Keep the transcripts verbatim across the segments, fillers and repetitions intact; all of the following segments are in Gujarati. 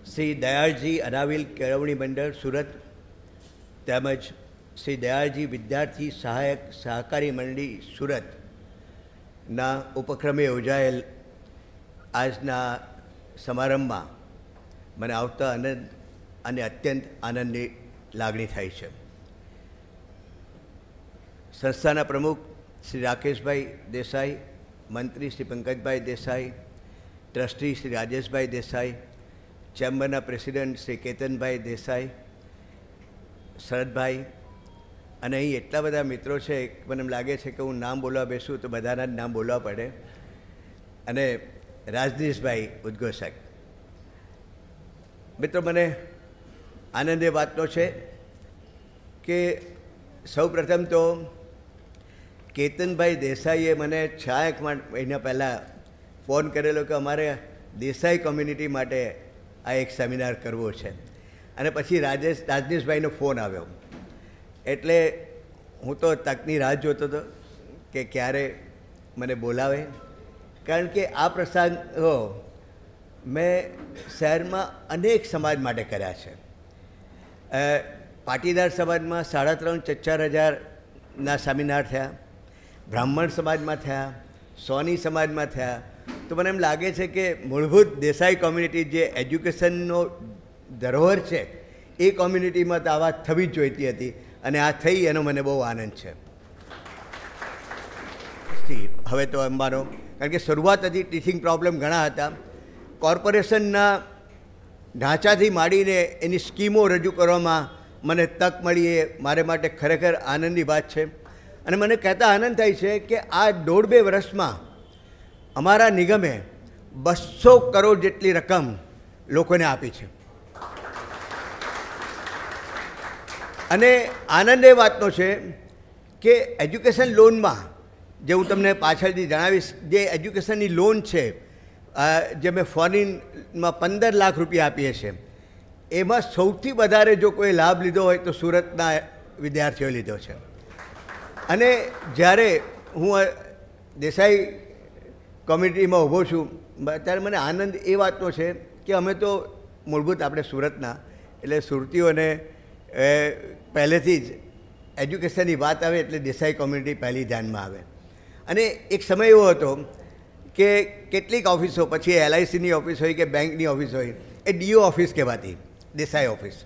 શ્રી દયાળજી અનાવિલ કેળવણી મંડળ સુરત તેમજ શ્રી દયાળજી વિદ્યાર્થી સહાયક સહકારી મંડળી સુરતના ઉપક્રમે યોજાયેલ આજના સમારંભમાં મને આવતા આનંદ અને અત્યંત આનંદની લાગણી થાય છે. સંસ્થાના પ્રમુખ શ્રી રાકેશભાઈ દેસાઈ, મંત્રી શ્રી પંકજભાઈ દેસાઈ, ટ્રસ્ટી શ્રી રાજેશભાઈ દેસાઈ, ચેમ્બરના પ્રેસિડેન્ટ શ્રી કેતનભાઈ દેસાઈ, શરદભાઈ અને અહીં એટલા બધા મિત્રો છે, મને એમ લાગે છે કે હું નામ બોલવા બેસું તો બધાના જ નામ બોલવા પડે, અને રાજદીશભાઈ ઉદ્ઘોષક. મિત્રો, મને આનંદ એ વાતનો છે કે સૌ પ્રથમ તો કેતનભાઈ દેસાઈએ મને છ એક મહિના પહેલાં ફોન કરેલો કે અમારે દેસાઈ કોમ્યુનિટી માટે આ એક સેમિનાર કરવો છે, અને પછી રાજેશ રાજદીશભાઈનો ફોન આવ્યો. એટલે હું તો તકની રાહ જોતો હતો કે ક્યારે મને બોલાવે, કારણ કે આ પ્રસંગો મેં શહેરમાં અનેક સમાજ માટે કર્યા છે. પાટીદાર સમાજમાં સાડા ત્રણ ચાર હજારના સેમિનાર થયા, બ્રાહ્મણ સમાજમાં થયા, સોની સમાજમાં થયા. તો મને એમ લાગે છે કે મૂળભૂત દેસાઈ કોમ્યુનિટી જે એજ્યુકેશનનો ધરોહર છે એ કોમ્યુનિટીમાં તો આ વાત થવી જ જોઈતી હતી, અને આ થઈ એનો મને બહુ આનંદ છે. હવે તો અંબાનો, કારણ કે શરૂઆત હતી, ટીચિંગ પ્રોબ્લેમ ઘણા હતા. કોર્પોરેશનના ઢાંચાથી માંડીને એની સ્કીમો રજૂ કરવામાં મને તક મળી, એ મારે માટે ખરેખર આનંદની વાત છે. અને મને કહેતા આનંદ થાય છે કે આ દોઢ બે વર્ષમાં અમારા નિગમે બસો કરોડ જેટલી રકમ લોકોને આપી છે. અને આનંદ એ વાતનો છે કે એજ્યુકેશન લોનમાં, જે હું તમને પાછળથી જણાવીશ, જે એજ્યુકેશનની લોન છે જે મેં ફોરેનમાં પંદર લાખ રૂપિયા આપીએ છીએ, એમાં સૌથી વધારે જો કોઈ લાભ લીધો હોય તો સુરતના વિદ્યાર્થીઓએ લીધો છે. અને જ્યારે હું દેસાઈ કોમ્યુનિટીમાં ઊભો છું ત્યારે મને આનંદ એ વાતનો છે કે અમે તો મૂળભૂત આપણે સુરતના, એટલે સુરતીઓને પહેલેથી જ એજ્યુકેશનની વાત આવે એટલે દેસાઈ કોમ્યુનિટી પહેલી ધ્યાનમાં આવે. અને એક સમય એવો હતો કે કેટલીક ઓફિસો, પછી એલઆઈસીની ઓફિસ હોય કે બેંકની ઓફિસ હોય, એ ડીઓ ઓફિસ કહેવાતી, દેસાઈ ઓફિસ.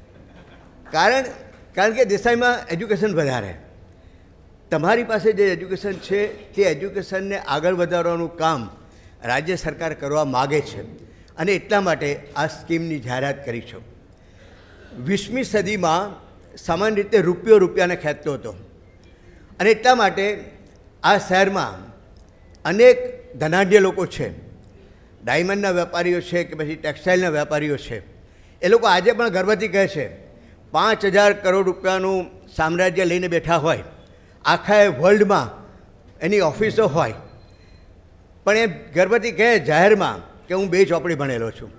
કારણ કારણ કે દેસાઈમાં એજ્યુકેશન વધારે. તમારી પાસે જે એજ્યુકેશન છે તે એજ્યુકેશનને આગળ વધારવાનું કામ રાજ્ય સરકાર કરવા માગે છે, અને એટલા માટે આ સ્કીમની જાહેરાત કરી છે. વીસમી સદીમાં સામાન્ય રીતે રૂપિયો રૂપિયાને ખેંચતો હતો, અને એટલા માટે આ શહેરમાં અનેક ધનાઢ્ય લોકો છે, ડાયમંડના વેપારીઓ છે કે પછી ટેક્સટાઇલના વેપારીઓ છે. એ લોકો આજે પણ ગર્વથી કહે છે પાંચ હજાર કરોડ રૂપિયાનું સામ્રાજ્ય લઈને બેઠા હોય, આખા વર્લ્ડમાં એની ઓફિસો હોય, પણ એ ગર્વથી કહે જાહેરમાં કે હું બે ચોપડી ભણેલો છું.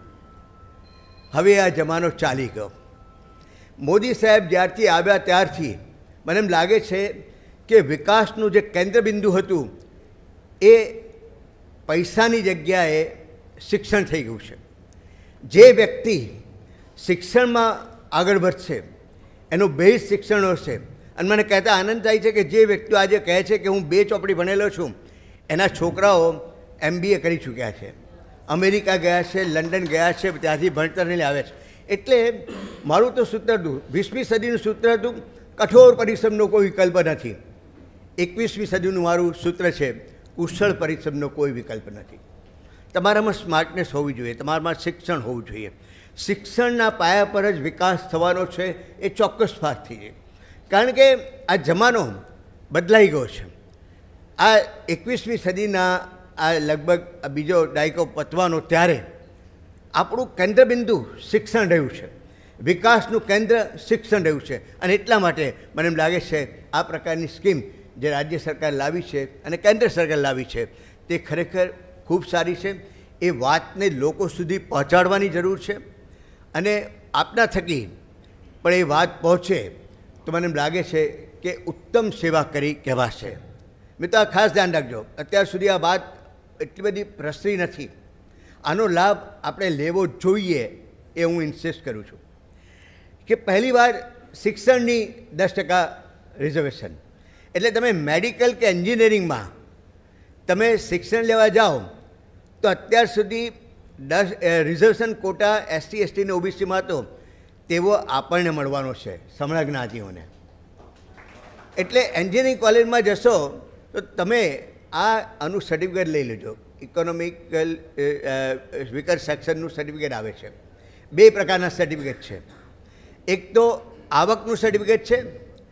હવે આ જમાનો ચાલી ગયો. મોદી સાહેબ જ્યારથી આવ્યા ત્યારથી મને એમ લાગે છે કે વિકાસનું જે કેન્દ્રબિંદુ હતું એ પૈસાની જગ્યાએ શિક્ષણ થઈ ગયું છે. જે વ્યક્તિ શિક્ષણમાં આગળ વધશે એનો બેઝ શિક્ષણ હશે. અને મને કહેતા આનંદ થાય છે કે જે વ્યક્તિઓ આજે કહે છે કે હું બે ચોપડી ભણેલો છું, એના છોકરાઓ એમબીએ કરી ચૂક્યા છે, અમેરિકા ગયા છે, લંડન ગયા છે, ત્યાંથી ભણતરને આવે છે. એટલે મારું તો સૂત્ર હતું, વીસમી સદીનું સૂત્ર હતું, કઠોર પરિશ્રમનો કોઈ વિકલ્પ નથી. એકવીસમી સદીનું મારું સૂત્ર છે, કુશળ પરિશ્રમનો કોઈ વિકલ્પ નથી. તમારામાં સ્માર્ટનેસ હોવી જોઈએ, તમારામાં શિક્ષણ હોવું જોઈએ. શિક્ષણના પાયા પર જ વિકાસ થવાનો છે એ ચોક્કસ વાતથી છે. કારણ કે આ જમાનો બદલાઈ ગયો છે. આ એકવીસમી સદીના આ લગભગ બીજો દાયકો પતવાનો ત્યારે આપણું કેન્દ્રબિંદુ શિક્ષણ રહ્યું છે, વિકાસનું કેન્દ્ર શિક્ષણ રહ્યું છે. અને એટલા માટે મને એમ લાગે છે આ પ્રકારની સ્કીમ જે રાજ્ય સરકાર લાવી છે અને કેન્દ્ર સરકાર લાવી છે તે ખરેખર ખૂબ સારી છે. એ વાતને લોકો સુધી પહોંચાડવાની જરૂર છે, અને આપના થકી પણ એ વાત પહોંચે તો મને એમ લાગે છે કે ઉત્તમ સેવા કરી કહેવાશે. મિત્રો, આ ખાસ ધ્યાન રાખજો, અત્યાર સુધી આ વાત એટલી બધી પ્રસરી નથી. આનો લાભ આપણે લેવો જોઈએ એ હું ઇન્સિસ્ટ કરું છું કે પહેલીવાર શિક્ષણની દસ ટકા રિઝર્વેશન. એટલે તમે મેડિકલ કે એન્જિનિયરિંગમાં તમે શિક્ષણ લેવા જાઓ તો અત્યાર સુધી દસ રિઝર્વેશન કોટા એસટી એસટીને ઓબીસીમાં હતો તેવો આપણને મળવાનો છે સમણા જ્ઞાતિઓને. એટલે એન્જિનિયરિંગ કોલેજમાં જશો તો તમે આ આનું સર્ટિફિકેટ લઈ લેજો. ઇકોનોમિકલ વીકર સેક્શનનું સર્ટિફિકેટ આવે છે. બે પ્રકારના સર્ટિફિકેટ છે. એક તો આવકનું સર્ટિફિકેટ છે.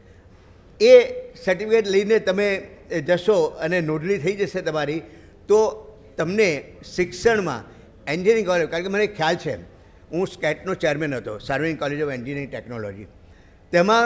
એ સર્ટિફિકેટ લઈને તમે જશો અને નોંધણી થઈ જશે તમારી તો તમને શિક્ષણમાં એન્જિનિયરિંગ કોલેજ, કારણ કે મને ખ્યાલ છે હું સ્કેટનો ચેરમેન હતો, Sarvajanik college of engineering technology. તેમાં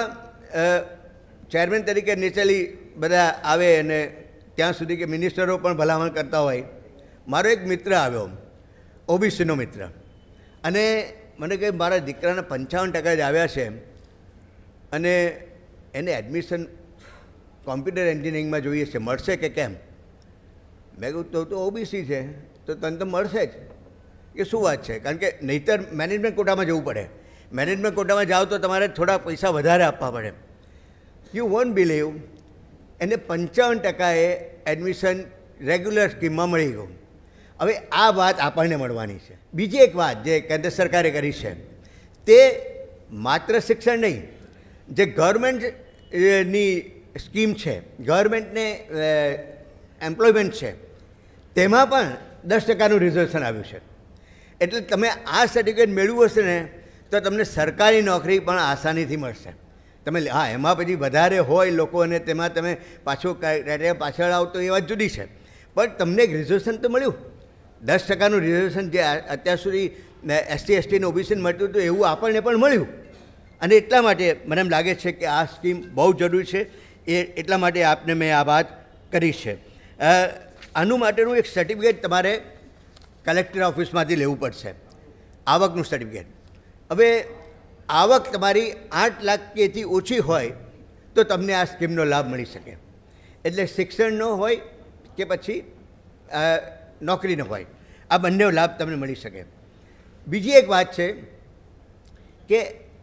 ચેરમેન તરીકે નેચરલી બધા આવે અને ત્યાં સુધી કે મિનિસ્ટરો પણ ભલામણ કરતા હોય. મારો એક મિત્ર આવ્યો, ઓબીસીનો મિત્ર, અને મને કહે મારા દીકરાના પંચાવન ટકા જ આવ્યા છે અને એને એડમિશન કોમ્પ્યુટર એન્જિનિયરિંગમાં જોઈએ છે, મળશે કે કેમ? મેં કહ્યું તો તો ઓબીસી છે તો તને તો મળશે જ. કે શું વાત છે? કારણ કે નહીંતર મેનેજમેન્ટ કોટામાં જવું પડે. મેનેજમેન્ટ કોટામાં જાઓ તો તમારે થોડા પૈસા વધારે આપવા પડે. યુ વોન્ટ બિલીવ, એને પંચાવન ટકાએ એડમિશન રેગ્યુલર સ્કીમમાં મળી ગયું. હવે આ વાત આપણને મળવાની છે. બીજી એક વાત જે કેન્દ્ર સરકારે કરી છે તે માત્ર શિક્ષણ નહીં, જે ગવર્મેન્ટની સ્કીમ છે, ગવર્મેન્ટને એમ્પ્લોયમેન્ટ છે, તેમાં પણ દસ ટકાનું રિઝર્વેશન આવ્યું છે. એટલે તમે આ સર્ટિફિકેટ મેળવ્યું હશે ને તો તમને સરકારી નોકરી પણ આસાનીથી મળશે. તમે હા એમાં પછી વધારે હોય લોકો અને તેમાં તમે પાછું પાછળ આવો તો એ વાત જુદી છે, પણ તમને એક રિઝર્વેશન તો મળ્યું. દસ ટકાનું રિઝર્વેશન જે અત્યાર સુધી એસટી એસટીને ઓબીસીને મળતું હતું એવું આપણને પણ મળ્યું. અને એટલા માટે મને એમ લાગે છે કે આ સ્કીમ બહુ જરૂરી છે. એ એટલા માટે આપને મેં આ વાત કરી છે. આનું માટેનું એક સર્ટિફિકેટ તમારે કલેક્ટર ઓફિસમાંથી લેવું પડશે, આવકનું સર્ટિફિકેટ. હવે આવક તમારી આઠ લાખથી ઓછી હોય તો તમને આ સ્કીમનો લાભ મળી શકે. એટલે શિક્ષણનો હોય કે પછી નોકરીનો હોય, આ બંને લાભ તમને મળી શકે. બીજી એક વાત છે કે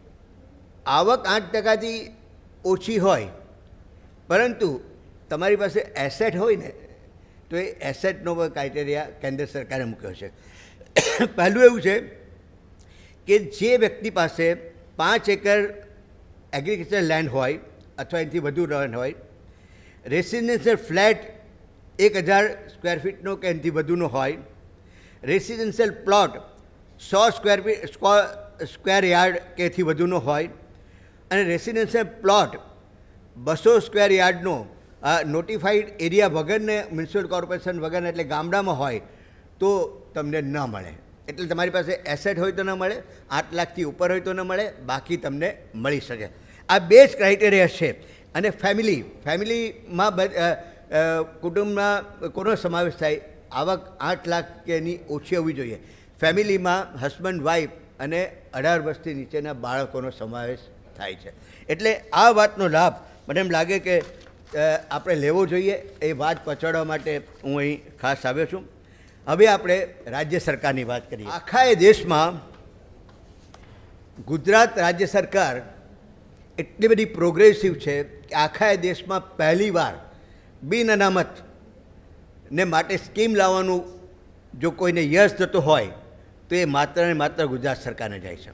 આવક આઠ ટકાથી ઓછી હોય પરંતુ તમારી પાસે એસેટ હોય ને તો એ એસેટનો ક્રાઇટેરિયા કેન્દ્ર સરકારે મૂક્યો છે. પહેલું એવું છે કે જે વ્યક્તિ પાસે પાંચ એકર એગ્રીકલ્ચર લેન્ડ હોય અથવા એનાથી વધુ લેન્ડ હોય, રેસિડેન્શિયલ ફ્લેટ એક હજાર સ્ક્વેર ફીટનો કે એનાથી વધુનો હોય, રેસિડેન્શિયલ પ્લોટ સો સ્ક્વેર ફીટ સ્ક્વેર યાર્ડ કે એથી વધુનો હોય, અને રેસિડેન્શિયલ પ્લોટ બસો સ્ક્વેર યાર્ડનો નોટિફાઈડ એરિયા વગરને મ્યુનિસિપલ કોર્પોરેશન વગરને એટલે ગામડામાં હોય તો તમને ન મળે. એટલે તમારી પાસે એસેટ હોય તો ન મળે, આઠ લાખથી ઉપર હોય તો ન મળે, બાકી તમને મળી શકે. આ બે જ ક્રાઇટેરિયા છે. અને ફેમિલી ફેમિલીમાં કુટુંબમાં કોનો સમાવેશ થાય? આવક આઠ લાખ કે એની ઓછી હોવી જોઈએ. ફેમિલીમાં હસબન્ડ વાઈફ અને અઢાર વર્ષથી નીચેના બાળકોનો સમાવેશ થાય છે. એટલે આ વાતનો લાભ મને એમ લાગે કે આપણે લેવો જોઈએ. એ વાત પહોંચાડવા માટે હું અહીં ખાસ આવ્યો છું. હવે આપણે રાજ્ય સરકારની વાત કરીએ. આખા એ દેશમાં ગુજરાત રાજ્ય સરકાર એટલી બધી પ્રોગ્રેસિવ છે કે આખા એ દેશમાં પહેલીવાર બિન અનામત ને માટે સ્કીમ લાવવાનું જો કોઈને યશ થતો હોય તો એ માત્ર ને માત્ર ગુજરાત સરકારને જાય છે.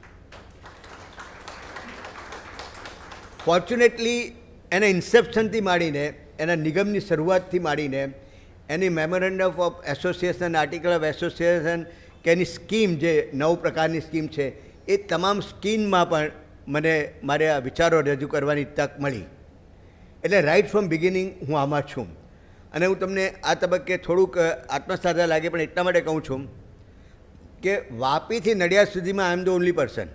ફોર્ચ્યુનેટલી એના ઇન્સેપ્શનથી માંડીને, એના નિગમની શરૂઆતથી માંડીને, એની memorandum of association, article of association કે એની સ્કીમ જે નવ પ્રકારની સ્કીમ છે એ તમામ સ્કીમમાં પણ મને મારે આ વિચારો રજૂ કરવાની તક મળી. એટલે રાઇટ ફ્રોમ બિગિનિંગ હું આમાં છું. અને હું તમને આ તબક્કે થોડુંક આત્મસાધા લાગે પણ એટલા માટે કહું છું કે વાપીથી નડિયાદ સુધીમાં I am the only person.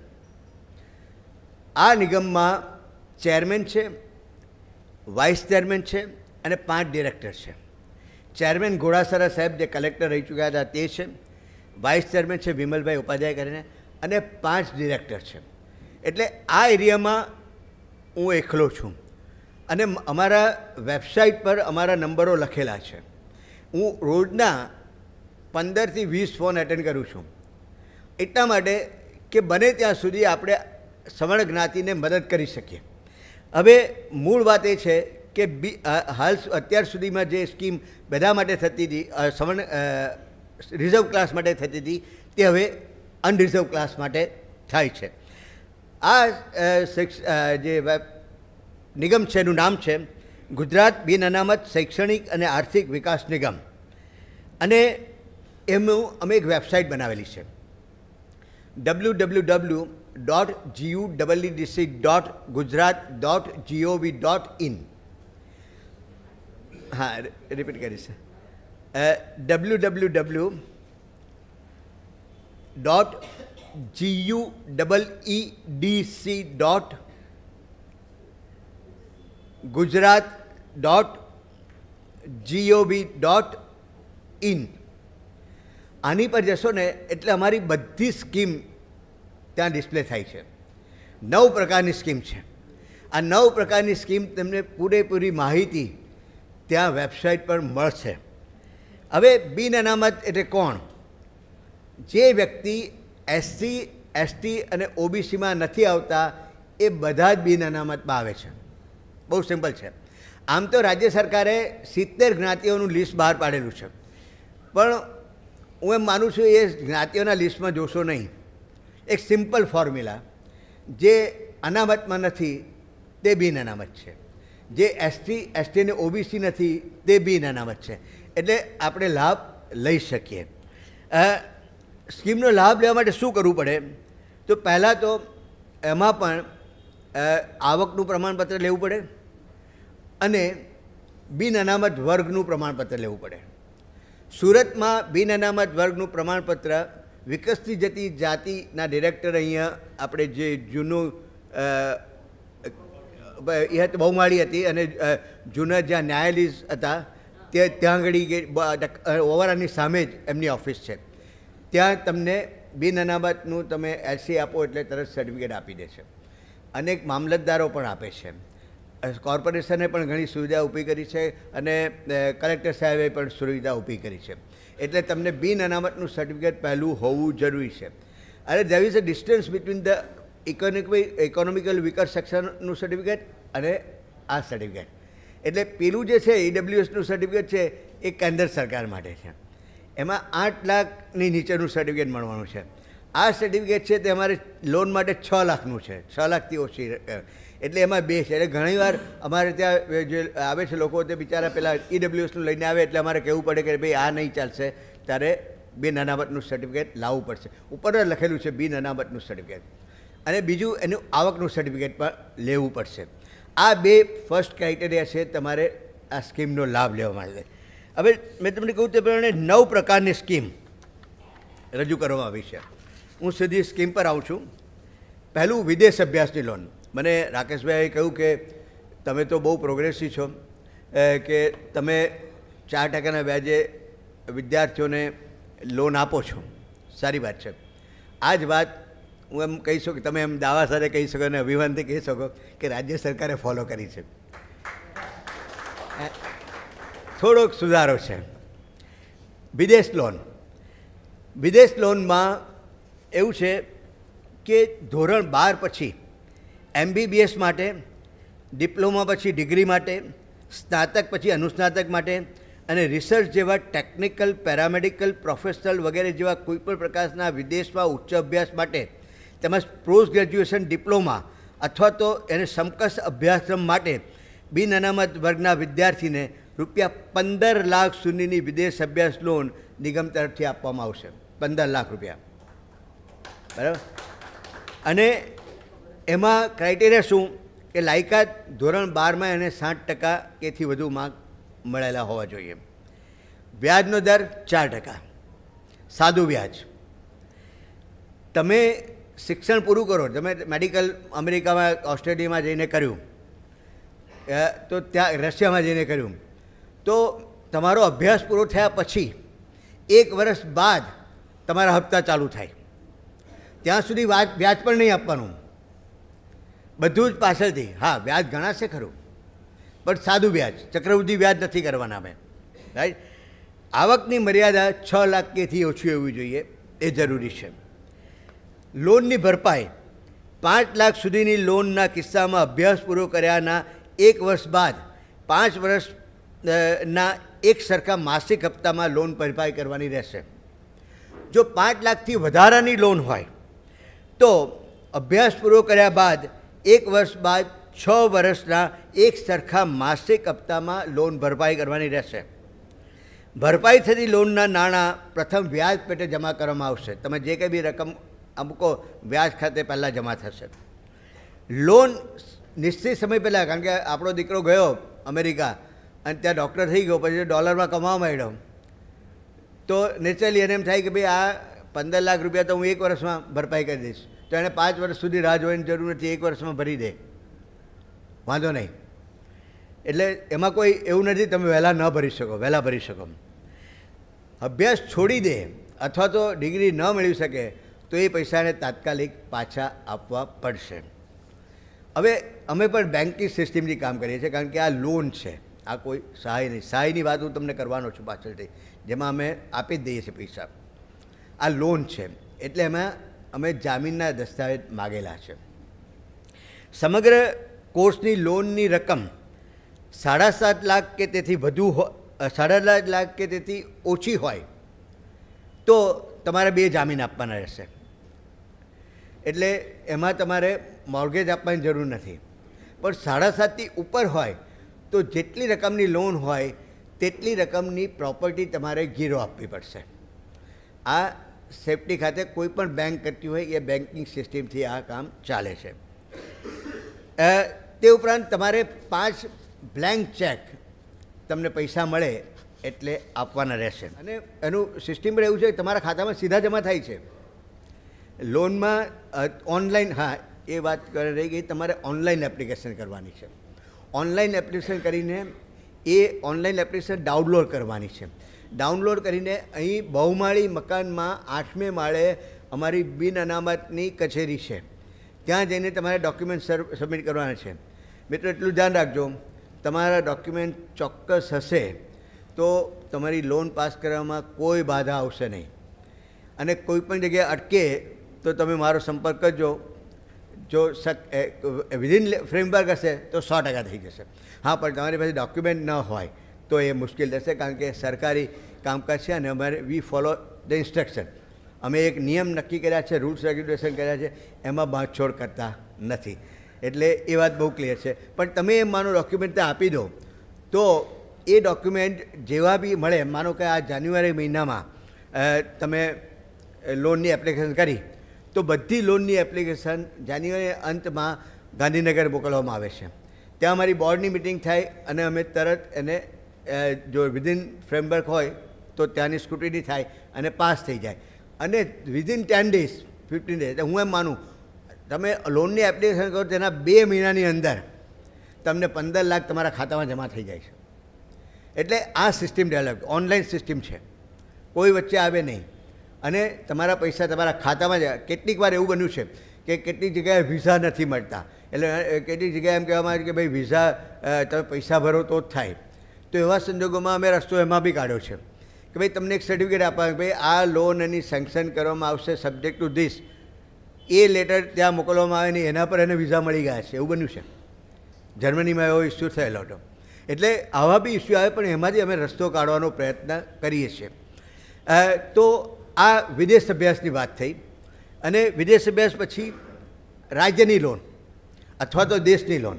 આ નિગમમાં ચેરમેન છે, વાઇસ ચેરમેન છે અને પાંચ ડિરેક્ટર છે. ચેરમેન ઘોડાસરા સાહેબ જે કલેક્ટર રહી ચૂક્યા હતા તે છે, વાઇસ ચેરમેન છે વિમલભાઈ ઉપાધ્યાય કરીને, અને પાંચ ડિરેક્ટર છે. એટલે આ એરિયામાં હું એકલો છું. અને અમારા વેબસાઇટ પર અમારા નંબરો લખેલા છે. હું રોજના પંદરથી વીસ ફોન એટેન્ડ કરું છું એટલા માટે કે બને ત્યાં સુધી આપણે સવર્ણ જ્ઞાતિને મદદ કરી શકીએ. હવે મૂળ વાત એ છે કે બી હાલ અત્યાર સુધીમાં જે સ્કીમ બધા માટે થતી હતી, સવર્ણ રિઝર્વ ક્લાસ માટે થતી હતી, તે હવે અનરિઝર્વ ક્લાસ માટે થાય છે. આ જે નિગમ છે એનું નામ છે ગુજરાત બિન અનામત શૈક્ષણિક અને આર્થિક વિકાસ નિગમ, અને એમનું અમે એક વેબસાઇટ બનાવેલી છે W W W dot GU WDC dot Gujarat dot GOV dot in. હા, રિપીટ કરીશ, W W W dot GU double E D C dot Gujarat dot GOV dot in. આની પર જશો ને એટલે અમારી બધી સ્કીમ ત્યાં ડિસ્પ્લે થાય છે. નવ પ્રકારની સ્કીમ છે. આ નવ પ્રકારની સ્કીમ તમને પૂરેપૂરી માહિતી ત્યાં વેબસાઇટ પર મળશે. હવે બિન અનામત એટલે કોણ? જે વ્યક્તિ એસસી એસટી અને ઓબીસીમાં નથી આવતા એ બધા જ બિન અનામતમાં આવે છે. બહુ સિમ્પલ છે. આમ તો રાજ્ય સરકારે સિત્તેર જ્ઞાતિઓનું લિસ્ટ બહાર પાડેલું છે, પણ હું એમ માનું છું એ જ્ઞાતિઓના લિસ્ટમાં જોશો નહીં. એક સિમ્પલ ફોર્મ્યુલા, જે અનામતમાં નથી તે બિન અનામત છે, જે એસટી એસટી અને ઓબીસી નથી તે બિન અનામત છે. એટલે આપણે લાભ લઈ શકીએ. સ્કીમનો લાભ લેવા માટે શું કરવું પડે? તો પહેલાં તો એમાં પણ આવકનું પ્રમાણપત્ર લેવું પડે અને બિન અનામત વર્ગનું પ્રમાણપત્ર લેવું પડે. સુરતમાં બિન અનામત વર્ગનું પ્રમાણપત્ર વિકસતી જતી જાતિના ડિરેક્ટર અહીંયા આપણે જે જૂનું એ બહુમાળી હતી અને જૂના જ્યાં ન્યાયાધીશ હતા તે ત્યાં આગળ ઓવરાની સામે જ એમની ઓફિસ છે. ત્યાં તમને બિન અનામતનું તમે એલસી આપો એટલે તરત સર્ટિફિકેટ આપી દે છે. અનેક મામલતદારો પણ આપે છે. કોર્પોરેશને પણ ઘણી સુવિધા ઊભી કરી છે અને કલેક્ટર સાહેબે પણ સુવિધા ઊભી કરી છે. એટલે તમને બિન અનામતનું સર્ટિફિકેટ પહેલું હોવું જરૂરી છે. અને there is a distance between the economic economical weaker સેક્શનનું સર્ટિફિકેટ અને આ સર્ટિફિકેટ. એટલે પેલું જે છે ઈડબ્લ્યુએસનું સર્ટિફિકેટ છે એ કેન્દ્ર સરકાર માટે છે. એમાં આઠ લાખની નીચેનું સર્ટિફિકેટ મળવાનું છે. આ સર્ટિફિકેટ છે તે અમારે લોન માટે છ લાખનું છે, છ લાખથી ઓછી. એટલે એમાં બે છે. એટલે ઘણીવાર અમારે ત્યાં જે આવે છે લોકો તે બિચારા પેલા ઈડબ્લ્યુએસનું લઈને આવે એટલે અમારે કહેવું પડે કે ભાઈ આ નહીં ચાલશે, ત્યારે બિન અનામતનું સર્ટિફિકેટ લાવવું પડશે. ઉપર જ લખેલું છે બિન અનામતનું સર્ટિફિકેટ. અને બીજું એનું આવકનું સર્ટિફિકેટ પણ લેવું પડશે. આ બે ફર્સ્ટ ક્રાઇટેરિયા છે તમારે આ સ્કીમનો લાભ લેવા માટે. હવે મેં તમને કહ્યું તે પ્રમાણે નવ પ્રકારની સ્કીમ રજૂ કરવામાં આવી છે. હું સીધી સ્કીમ પર આવું છું. પહેલું વિદેશ અભ્યાસની લોન. મને રાકેશભાઈએ કહ્યું કે તમે તો બહુ પ્રોગ્રેસિવ છો, કે તમે ચાર ટકાના વ્યાજે વિદ્યાર્થીઓને લોન આપો છો. સારી વાત છે. આ જ વાત હું એમ કહી શકું કે તમે એમ દાવા સાથે કહી શકો અને અભિમાનથી કહી શકો કે રાજ્ય સરકારે ફોલો કરી છે. થોડોક સુધારો છે. વિદેશ લોન. વિદેશ લોનમાં એવું છે કે ધોરણ બાર પછી એમબીબીએસ માટે, ડિપ્લોમા પછી ડિગ્રી માટે, સ્નાતક પછી અનુસ્નાતક માટે અને રિસર્ચ જેવા ટેકનિકલ, પેરામેડિકલ, પ્રોફેશનલ વગેરે જેવા કોઈપણ પ્રકારના વિદેશમાં ઉચ્ચ અભ્યાસ માટે તેમજ પોસ્ટ ગ્રેજ્યુએશન ડિપ્લોમા અથવા તો એને સમકક્ષ અભ્યાસક્રમ માટે બિન અનામત વર્ગના વિદ્યાર્થીને રૂપિયા પંદર લાખ સુધીની વિદેશ અભ્યાસ લોન નિગમ તરફથી આપવામાં આવશે. પંદર લાખ રૂપિયા, બરાબર. અને એમાં ક્રાઇટેરિયા શું કે લાયકાત ધોરણ બારમાં એને સાઠ ટકા કેથી વધુ માર્ક મળેલા હોવા જોઈએ. વ્યાજનો દર ચાર ટકા, સાદું વ્યાજ. તમે શિક્ષણ પૂરું કરો, તમે મેડિકલ અમેરિકામાં, ઓસ્ટ્રેલિયામાં જઈને કર્યું, તો ત્યાં રશિયામાં જઈને કર્યું, તો તમારો અભ્યાસ પૂરો થયા પછી એક વર્ષ બાદ તમારા હપ્તા ચાલુ થાય. ત્યાં સુધી વ્યાજ વ્યાજ પણ નહીં આપવાનું, બધું જ પાછળથી. હા, વ્યાજ ગણાશે ખરું, પણ સાદું વ્યાજ, ચક્રવૃદ્ધિ વ્યાજ નથી કરવાના અમે, રાઈટ. આવકની મર્યાદા છ લાખ કેથી ઓછી હોવી જોઈએ, એ જરૂરી છે. લોનની ભરપાઈ પાંચ લાખ સુધીની લોનના કિસ્સામાં અભ્યાસ પૂરો કર્યાના એક વર્ષ બાદ પાંચ વર્ષના એક સરખા માસિક હપ્તામાં લોન ભરપાઈ કરવાની રહેશે. જો પાંચ લાખથી વધારાની લોન હોય તો અભ્યાસ પૂરો કર્યા બાદ એક વર્ષ બાદ છ વર્ષના એક સરખા માસિક હપ્તામાં લોન ભરપાઈ કરવાની રહેશે. ભરપાઈ થતી લોનના નાણાં પ્રથમ વ્યાજ પેટે જમા કરવામાં આવશે. તમે જે કંઈ બી રકમ અમુકો વ્યાજ ખાતે પહેલાં જમા થશે. લોન નિશ્ચિત સમય પહેલાં, કારણ કે આપણો દીકરો ગયો અમેરિકા અને ત્યાં ડૉક્ટર થઈ ગયો, પછી ડોલરમાં કમાવા માંડ્યો, તો નેચરલી એને એમ થાય કે ભાઈ આ પંદર લાખ રૂપિયા તો હું એક વર્ષમાં ભરપાઈ કરી દઈશ, તો એને પાંચ વર્ષ સુધી રાહ જોવાની જરૂર નથી, એક વર્ષમાં ભરી દે, વાંધો નહીં. એટલે એમાં કોઈ એવું નથી તમે વહેલા ન ભરી શકો, વહેલા ભરી શકો. અભ્યાસ છોડી દે અથવા તો ડિગ્રી ન મેળવી શકે તો એ પૈસાને તાત્કાલિક પાછા આપવા પડશે. હવે અમે પણ બેન્કિંગ સિસ્ટમથી કામ કરીએ છીએ, કારણ કે આ લોન છે, આ કોઈ સહાય નહીં. સહાયની વાત હું તમને કરવાનો છું પાછળથી, જેમાં અમે આપી જ દઈએ છીએ પૈસા. આ લોન છે એટલે એમાં અમે જામીનના દસ્તાવેજ માગેલા છે. સમગ્ર કોર્સની લોનની રકમ સાડા સાત લાખ કે તેથી વધુ સાડા સાત લાખ કે તેથી ઓછી હોય તો તમારે બે જામીન આપવાના રહેશે. એટલે એમાં તમારે મોર્ગેજ આપવાની જરૂર નથી. પણ સાડા સાતથી ઉપર હોય તો જેટલી રકમની લોન હોય તેટલી રકમની પ્રોપર્ટી તમારે ગીરો આપવી પડશે. આ સેફટી ખાતે કોઈ પણ બેંક કરતી હોય એ બેન્કિંગ સિસ્ટમથી આ કામ ચાલે છે. તે ઉપરાંત તમારે પાંચ બ્લેન્ક ચેક તમને પૈસા મળે એટલે આપવાના રહેશે. અને એનું સિસ્ટમ પણ એવું છે કે તમારા ખાતામાં સીધા જમા થાય છે. લોનમાં ઓનલાઈન, હા એ વાત કરી રહી ગઈ, તમારે ઓનલાઈન એપ્લિકેશન કરવાની છે. ઓનલાઈન એપ્લિકેશન કરીને એ ઓનલાઈન એપ્લિકેશન ડાઉનલોડ કરવાની છે. ડાઉનલોડ કરીને અહીં બહુમાળી મકાનમાં આઠમે માળે અમારી બિન અનામતની કચેરી છે, ત્યાં જઈને તમારે ડોક્યુમેન્ટ સબમિટ કરવાના છે. મિત્રો એટલું ધ્યાન રાખજો, તમારા ડોક્યુમેન્ટ ચોક્કસ હશે તો તમારી લોન પાસ કરવામાં કોઈ બાધા આવશે નહીં. અને કોઈ પણ જગ્યાએ અટકે તો તમે મારો સંપર્ક કરજો. જો શક વિધિન ફ્રેમવર્ક હશે તો સો ટકા થઈ જશે. હા, પણ તમારી પાસે ડોક્યુમેન્ટ ન હોય તો એ મુશ્કેલ થશે, કારણ કે સરકારી કામકાજ છે અને અમારે વી ફોલો ધ ઇન્સ્ટ્રક્શન. અમે એક નિયમ નક્કી કર્યા છે, રૂલ્સ રેગ્યુલેશન કર્યા છે, એમાં બાંધછોડ કરતા નથી. એટલે એ વાત બહુ ક્લિયર છે. પણ તમે એમ માનો ડોક્યુમેન્ટ ત્યાં આપી દો તો એ ડોક્યુમેન્ટ જેવા બી મળે, માનો કે આ જાન્યુઆરી મહિનામાં તમે લોનની એપ્લિકેશન કરી તો બધી લોનની એપ્લિકેશન જાન્યુઆરી અંતમાં ગાંધીનગર મોકલવામાં આવે છે. ત્યાં અમારી બોર્ડની મિટિંગ થાય અને અમે તરત એને જો વિધિન ફ્રેમવર્ક હોય તો ત્યાંની સ્ક્રુટિની થાય અને પાસ થઈ જાય. અને within ten days fifteen days હું એમ માનું તમે લોનની એપ્લિકેશન કરો તેના બે મહિનાની અંદર તમને પંદર લાખ તમારા ખાતામાં જમા થઈ જાય છે. એટલે આ સિસ્ટમ ડેવલપ ઓનલાઈન સિસ્ટમ છે, કોઈ વચ્ચે આવે નહીં અને તમારા પૈસા તમારા ખાતામાં જાય. કેટલીક વાર એવું બન્યું છે કે કેટલીક જગ્યાએ વિઝા નથી મળતા, એટલે કેટલીક જગ્યાએ એમ કહેવામાં આવે કે ભાઈ વિઝા તમે પૈસા ભરો તો જ થાય. તો એવા સંજોગોમાં અમે રસ્તો એમાં બી કાઢ્યો છે કે ભાઈ તમને એક સર્ટિફિકેટ આપવા, ભાઈ આ લોન એની સેન્કશન કરવામાં આવશે સબ્જેક્ટ ટુ ધીસ, એ લેટર ત્યાં મોકલવામાં આવે નહીં, એના પર એને વિઝા મળી ગયા છે. એવું બન્યું છે, જર્મનીમાં એવો ઇસ્યુ થયેલો હતો. એટલે આવા બી ઇસ્યુ આવે, પણ એમાંથી અમે રસ્તો કાઢવાનો પ્રયત્ન કરીએ છીએ. તો આ વિદેશ અભ્યાસની વાત થઈ. અને વિદેશ અભ્યાસ પછી રાજ્યની લોન અથવા તો દેશની લોન.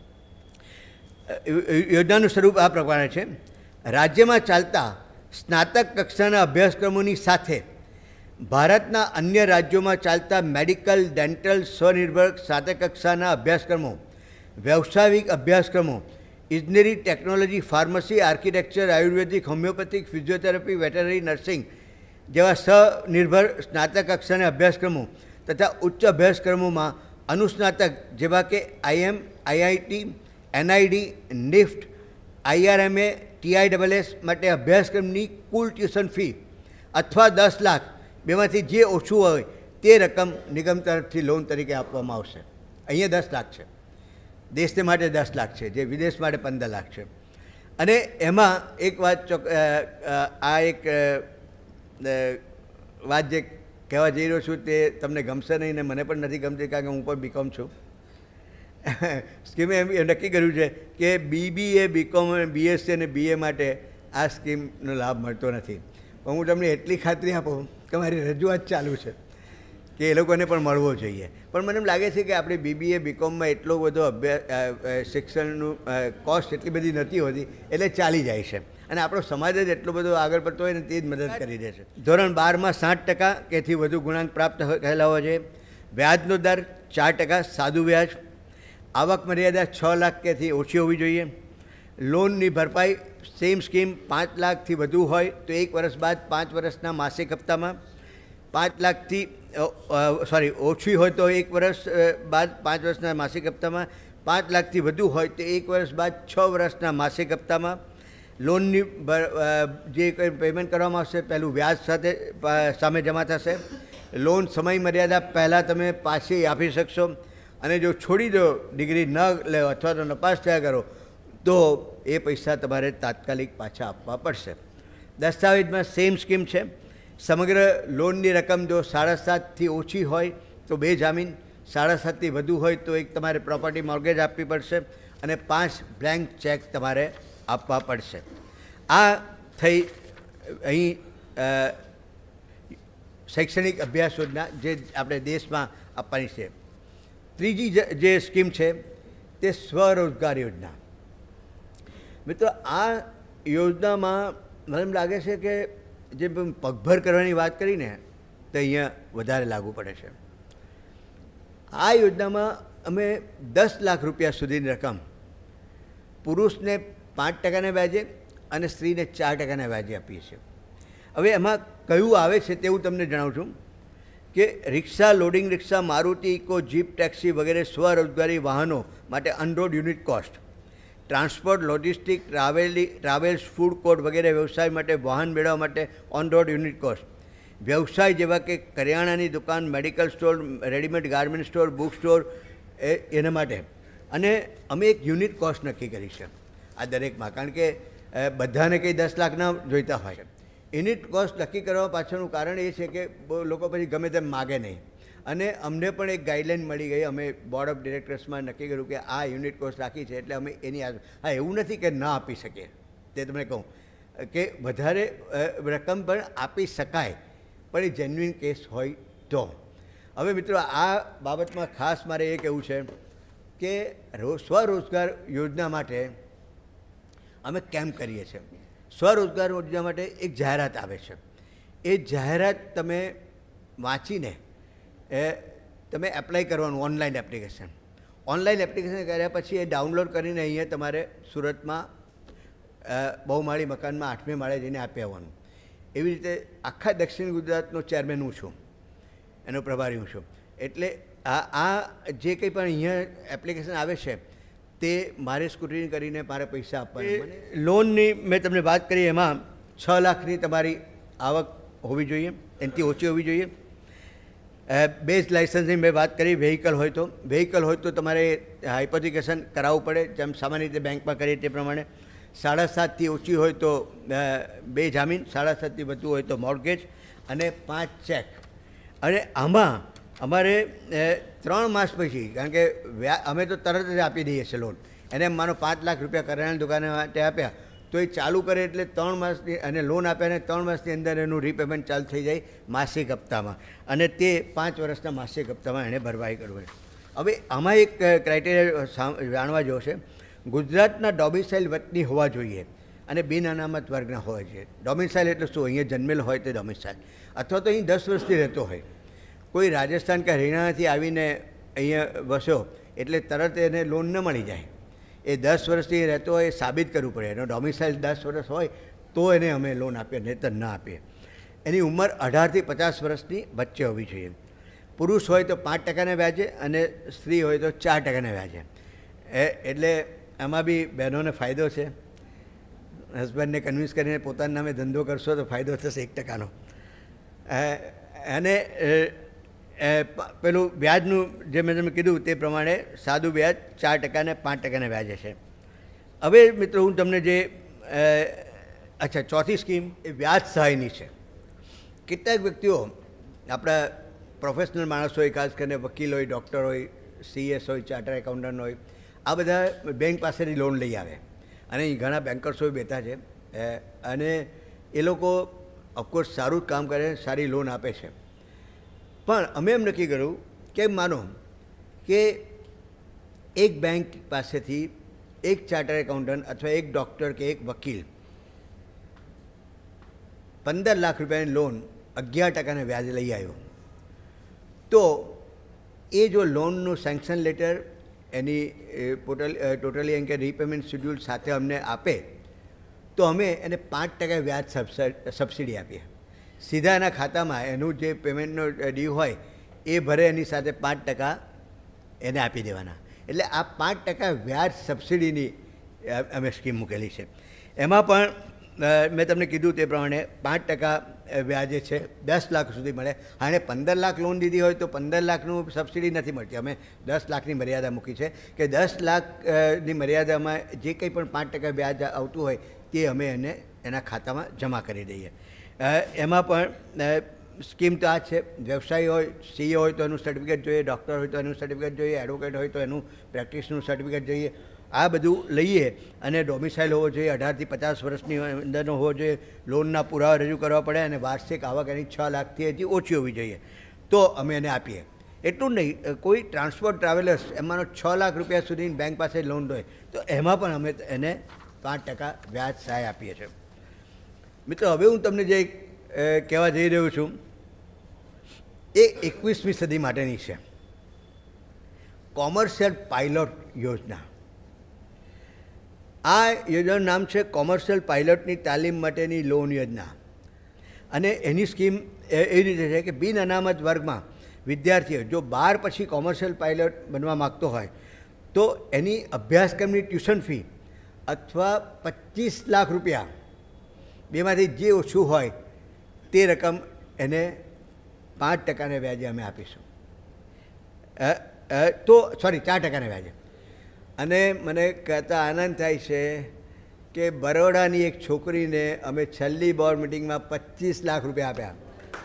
યોજનાનું સ્વરૂપ આ પ્રમાણે છે. રાજ્યમાં ચાલતા સ્નાતક કક્ષાના અભ્યાસક્રમોની સાથે ભારતના અન્ય રાજ્યોમાં ચાલતા મેડિકલ, ડેન્ટલ, સ્વનિર્ભર સ્નાતક કક્ષાના અભ્યાસક્રમો, વ્યવસાયિક અભ્યાસક્રમો, ઇજનેરી, ટેકનોલોજી, ફાર્મસી, આર્કિટેક્ચર, આયુર્વેદિક, હોમિયોપેથિક, ફિઝિયોથેરાપી, વેટરનરી, નર્સિંગ જેવા સ્વનિર્ભર સ્નાતક કક્ષાના અભ્યાસક્રમો તથા ઉચ્ચ અભ્યાસક્રમોમાં અનુસ્નાતક જેવા કે IIM, IIT, NID, NIFT, IRMA, ટીઆઈડબલએસ માટે અભ્યાસક્રમની કુલ ટ્યુશન ફી અથવા દસ લાખ બેમાંથી જે ઓછું હોય તે રકમ નિગમ તરફથી લોન તરીકે આપવામાં આવશે. અહીંયા દસ લાખ છે, દેશને માટે દસ લાખ છે, જે વિદેશ માટે પંદર લાખ છે. અને એમાં એક વાત ચોક આ એક વાત જે કહેવા જઈ રહ્યો છું તે તમને ગમશે નહીં ને મને પણ નથી ગમતી, કારણ કે હું પણ બીકોમ છું. સ્કીમે એમ નક્કી કર્યું છે કે બીબીએ, બીકોમ, બીએસસી અને બીએ માટે આ સ્કીમનો લાભ મળતો નથી. પણ હું તમને એટલી ખાતરી આપું કે મારી રજૂઆત ચાલુ છે કે એ લોકોને પણ મળવો જોઈએ. પણ મને એમ લાગે છે કે આપણે બીબીએ, બીકોમમાં એટલો બધો અભ્યાસ, શિક્ષણનું કોસ્ટ એટલી બધી નથી હોતી, એટલે ચાલી જાય છે. અને આપણો સમાજ જ એટલો બધો આગળ પડતો હોય ને તે જ મદદ કરી દે છે. ધોરણ બારમાં સાઠ ટકા કેથી વધુ ગુણાંક પ્રાપ્ત થયેલા હોવા જોઈએ. વ્યાજનો દર ચાર ટકા સાદું વ્યાજ. આવક મર્યાદા છ લાખ કેથી ઓછી હોવી જોઈએ. લોનની ભરપાઈ સેમ સ્કીમ પાંચ લાખથી વધુ હોય તો એક વર્ષ બાદ પાંચ વર્ષના માસિક હપ્તામાં, પાંચ લાખથી સોરી ઓછી હોય તો એક વર્ષ બાદ પાંચ વર્ષના માસિક હપ્તામાં, પાંચ લાખથી વધુ હોય તો એક વર્ષ બાદ છ વર્ષના માસિક હપ્તામાં. લોનની જે કંઈ પેમેન્ટ કરવામાં આવશે પહેલું વ્યાજ સાથે સામે જમા થશે. લોન સમય મર્યાદા પહેલાં તમે પાછી આપી શકશો, અને જો છોડી દો, ડિગ્રી ન લે અથવા તો નપાસ થયા કરો તો એ પૈસા તમારે તાત્કાલિક પાછા આપવા પડશે. દસ્તાવેજમાં સેમ સ્કીમ છે. સમગ્ર લોનની રકમ જો સાડા સાતથી ઓછી હોય તો બે જામીન, સાડા સાતથી વધુ હોય તો એક તમારે પ્રોપર્ટી મોર્ગેજ આપવી પડશે, અને પાંચ બ્લેન્ક ચેક તમારે આપવા પડશે. આ થઈ અહીં શૈક્ષણિક અભ્યાસ યોજના જે આપણે દેશમાં આપવાની છે. ત્રીજી જે સ્કીમ છે તે સ્વરોજગાર યોજના. મિત્રો, આ યોજનામાં મને એમ લાગે છે કે જે પગભર કરવાની વાત કરીને તો અહીંયા વધારે લાગુ પડે છે. આ યોજનામાં અમે દસ લાખ રૂપિયા સુધીની રકમ પુરુષને પાંચ ટકાના વ્યાજે અને સ્ત્રીને ચાર ટકાના વ્યાજે આપીએ છીએ. હવે એમાં કયું આવે છે તે હું તમને જણાવું છું કે rickshaw, loading rickshaw, Maruti, Eeco, jeep, taxi વગેરે સ્વરોજગારી વાહનો માટે on road unit cost, transport, logistic, travel travels, food court વગેરે વ્યવસાય માટે વાહન મેળવવા માટે ઓન રોડ યુનિટ કોસ્ટ. વ્યવસાય જેવા કે કરિયાણાની દુકાન, medical store, readymade garment store, book store, એ એના માટે. અને અમે એક યુનિટ કોસ્ટ નક્કી કરી છે આ દરેકમાં, કારણ કે બધાને કંઈ દસ લાખના જોઈતા હોય. યુનિટ કોસ્ટ નક્કી કરવા પાછળનું કારણ એ છે કે લોકો પછી ગમે તેમ માગે નહીં, અને અમને પણ એક ગાઈડલાઇન મળી ગઈ. અમે બોર્ડ ઓફ ડિરેક્ટર્સમાં નક્કી કર્યું કે આ યુનિટ કોસ્ટ રાખી છે એટલે અમે એની આ હા એવું નથી કે ના આપી શકીએ, તે તમને કહું કે વધારે રકમ પણ આપી શકાય, પણ એ જેન્યુઇન કેસ હોય તો. હવે મિત્રો, આ બાબતમાં ખાસ મારે એ કહેવું છે કે સ્વરોજગાર યોજના માટે અમે કેમ કરીએ છીએ. સ્વરોજગાર યોજના માટે એક જાહેરાત આવે છે. એ જાહેરાત તમે વાંચીને એ તમે એપ્લાય કરવાનું, ઓનલાઈન એપ્લિકેશન. ઓનલાઈન એપ્લિકેશન કર્યા પછી એ ડાઉનલોડ કરીને અહીંયા તમારે સુરતમાં બહુમાળી મકાનમાં આઠમે માળે જઈને આપી આવવાનું. એવી રીતે આખા દક્ષિણ ગુજરાતનો ચેરમેન હું છું, એનો પ્રભારી હું છું. એટલે આ આ જે કંઈ પણ અહીંયા એપ્લિકેશન આવે છે તે મારે સ્ક્રુટિની કરીને મારે પૈસા આપવાના. લોનની મેં તમને વાત કરી, એમાં છ લાખની તમારી આવક હોવી જોઈએ, એનાથી ઓછી હોવી જોઈએ. બેઝ લાઇસન્સની મેં વાત કરી. વ્હીકલ હોય તો વ્હીકલ હોય તો તમારે હાઇપોથિકેશન કરાવવું પડે, જેમ સામાન્ય રીતે બેંકમાં કરીએ તે પ્રમાણે. સાડા સાતથી ઓછી હોય તો બે જામીન, સાડા સાતથી વધુ હોય તો મોર્ગેજ, અને પાંચ ચેક. અને આમાં અમારે ત્રણ માસ પછી, કારણ કે અમે તો તરત જ આપી દઈએ છીએ લોન. એને માનો પાંચ લાખ રૂપિયા કરિયાણાની દુકાને માટે આપ્યા તો એ ચાલુ કરે એટલે ત્રણ માસની, અને લોન આપ્યા અને ત્રણ માસની અંદર એનું રીપેમેન્ટ ચાલુ થઈ જાય માસિક હપ્તામાં, અને તે પાંચ વર્ષના માસિક હપ્તામાં એણે ભરપાઈ કરવું. હવે આમાં એક ક્રાઇટેરિયા જાણવા જેવો છે. ગુજરાતના ડોમિસાઇલ વતની હોવા જોઈએ અને બિન અનામત વર્ગના હોવા જોઈએ. ડોમિસાઇલ એટલે શું? અહીંયા જન્મેલ હોય તે ડોમિસાઇલ, અથવા તો અહીં દસ વર્ષથી રહેતો હોય. કોઈ રાજસ્થાન કે હરિયાણાથી આવીને અહીંયા વસ્યો એટલે તરત એને લોન ન મળી જાય. એ દસ વર્ષથી રહેતો હોય એ સાબિત કરવું પડે. એનો ડોમિસાઇલ દસ વર્ષ હોય તો એને અમે લોન આપીએ, નહીંતર ના આપીએ. એની ઉંમર અઢારથી પચાસ વર્ષની વચ્ચે હોવી જોઈએ. પુરુષ હોય તો પાંચ ટકાના વ્યાજે અને સ્ત્રી હોય તો ચાર ટકાના વ્યાજે. એ એટલે એમાં બી બહેનોને ફાયદો છે. હસબન્ડને કન્વિન્સ કરીને પોતાના નામે ધંધો કરશો તો ફાયદો થશે એક ટકાનો. અને પેલું વ્યાજનું જે મેં તમે કીધું તે પ્રમાણે સાદું વ્યાજ ચાર ટકા ને પાંચ ટકાના વ્યાજે છે. હવે મિત્રો, હું તમને જે અચ્છા ચોથી સ્કીમ એ વ્યાજ સહાયની છે. કેટલાક વ્યક્તિઓ આપણા પ્રોફેશનલ માણસો હોય, ખાસ કરીને વકીલ હોય, ડૉક્ટર હોય, સીએસ હોય, ચાર્ટર એકાઉન્ટન્ટ હોય, આ બધા બેંક પાસેથી લોન લઈ આવે અને ઘણા બેન્કર્સો બેઠા છે અને એ લોકો ઓફકોર્સ સારું જ કામ કરે, સારી લોન આપે છે. પણ અમે એમ નક્કી કર્યું કે માનો કે એક બેંક પાસેથી એક ચાર્ટર એકાઉન્ટન્ટ અથવા એક ડૉક્ટર કે એક વકીલ પંદર લાખ રૂપિયાની લોન અગિયાર ટકાના વ્યાજે લઈ આવ્યો, તો એ જો લોનનું સેન્કશન લેટર એની ટોટલ ટોટલી એમ કે રીપેમેન્ટ શેડ્યુલ સાથે અમને આપે તો અમે એને પાંચ ટકા વ્યાજ સબસિડી આપીએ. સીધા એના ખાતામાં એનું જે પેમેન્ટનો ડ્યુ હોય એ ભરે, એની સાથે પાંચ ટકા એને આપી દેવાના. એટલે આ પાંચ ટકા વ્યાજ સબસિડીની અમે સ્કીમ મૂકેલી છે. એમાં પણ મેં તમને કીધું તે પ્રમાણે પાંચ ટકા વ્યાજે છે, દસ લાખ સુધી મળે. અને પંદર લાખ લોન દીધી હોય તો પંદર લાખનું સબસિડી નથી મળતી. અમે દસ લાખની મર્યાદા મૂકી છે કે દસ લાખની મર્યાદામાં જે કંઈ પણ પાંચ ટકા વ્યાજ આવતું હોય તે અમે એને એના ખાતામાં જમા કરી દઈએ. એમાં પણ સ્કીમ તો આ છે, વ્યવસાયી હોય, સીએ હોય તો એનું સર્ટિફિકેટ જોઈએ, ડૉક્ટર હોય તો એનું સર્ટિફિકેટ જોઈએ, એડવોકેટ હોય તો એનું પ્રેક્ટિસનું સર્ટિફિકેટ જોઈએ. આ બધું લઈએ અને ડોમિસાઇલ હોવો જોઈએ, અઢારથી પચાસ વર્ષની અંદરનો હોવો જોઈએ, લોનના પુરાવા રજૂ કરવા પડે અને વાર્ષિક આવક એની છ લાખથી હજી ઓછી હોવી જોઈએ, તો અમે એને આપીએ. એટલું નહીં, કોઈ ટ્રાન્સપોર્ટ ટ્રાવેલર્સ એમાંનો છ લાખ રૂપિયા સુધી બેંક પાસે લોન હોય તો એમાં પણ અમે એને પાંચ ટકા વ્યાજ સહાય આપીએ છીએ. મિત્રો, હવે હું તમને જે કહેવા જઈ રહ્યો છું એ એકવીસમી સદી માટેની છે કોમર્શિયલ પાયલોટ યોજના. આ યોજનાનું નામ છે કોમર્શિયલ પાયલોટની તાલીમ માટેની લોન યોજના. અને એની સ્કીમ એવી રીતે છે કે બિન અનામત વર્ગમાં વિદ્યાર્થીઓ જો બાર પછી કોમર્શિયલ પાયલોટ બનવા માગતો હોય તો એની અભ્યાસક્રમની ટ્યુશન ફી અથવા પચીસ લાખ રૂપિયા બેમાંથી જે ઓછું હોય તે રકમ એને પાંચ ટકાના વ્યાજે અમે આપીશું. તો સોરી ચાર ટકાના વ્યાજે. અને મને કહેતા આનંદ થાય છે કે બરોડાની એક છોકરીને અમે છેલ્લી બોર્ડ મિટિંગમાં પચીસ લાખ રૂપિયા આપ્યા.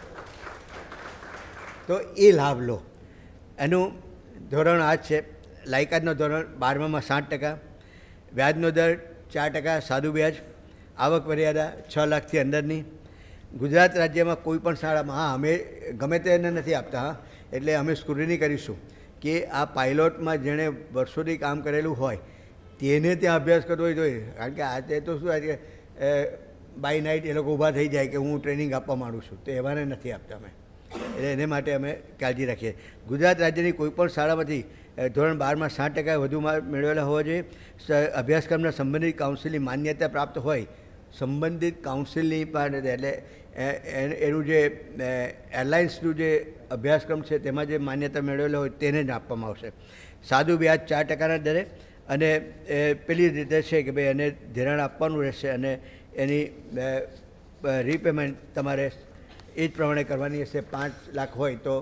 તો એ લાભ લો. એનું ધોરણ આ જ છે. લાયકાતનો ધોરણ બારમામાં સાઠ ટકા, વ્યાજનો દર ચાર ટકા સાદું વ્યાજ, આવક મર્યાદા છ લાખથી અંદરની. ગુજરાત રાજ્યમાં કોઈ પણ શાળામાં, હા અમે ગમે તેને નથી આપતા, હા એટલે અમે સ્ક્રુટિની કરીશું કે આ પાયલોટમાં જેણે વર્ષોથી કામ કરેલું હોય તેને ત્યાં અભ્યાસ કરવો જોઈએ. કારણ કે આજે તો શું આજે બાય નાઇટ એ લોકો ઊભા થઈ જાય કે હું ટ્રેનિંગ આપવા માંગુ છું, તો એવાને નથી આપતા અમે. એટલે એને માટે અમે કાળજી રાખીએ. ગુજરાત રાજ્યની કોઈપણ શાળામાંથી ધોરણ બારમાં સાઠ ટકા વધુ મેળવેલા હોવા જોઈએ. અભ્યાસક્રમના સંબંધિત કાઉન્સિલની માન્યતા પ્રાપ્ત હોય, સંબંધિત કાઉન્સિલની પણ, એટલે એનું જે એરલાઇન્સનું જે અભ્યાસક્રમ છે તેમાં જે માન્યતા મેળવેલો હોય તેને જ આપવામાં આવશે. સાદું વ્યાજ ચાર ટકાના દરે. અને પેલી રીતે છે કે ભાઈ એને ધિરાણ આપવાનું રહેશે અને એની રીપેમેન્ટ તમારે એ જ પ્રમાણે કરવાની હશે. પાંચ લાખ હોય તો